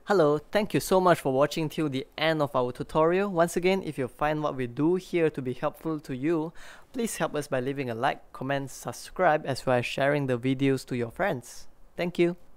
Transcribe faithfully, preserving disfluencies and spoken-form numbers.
Hello, thank you so much for watching till the end of our tutorial. Once again, if you find what we do here to be helpful to you, please help us by leaving a like, comment, subscribe, as well as sharing the videos to your friends. Thank you.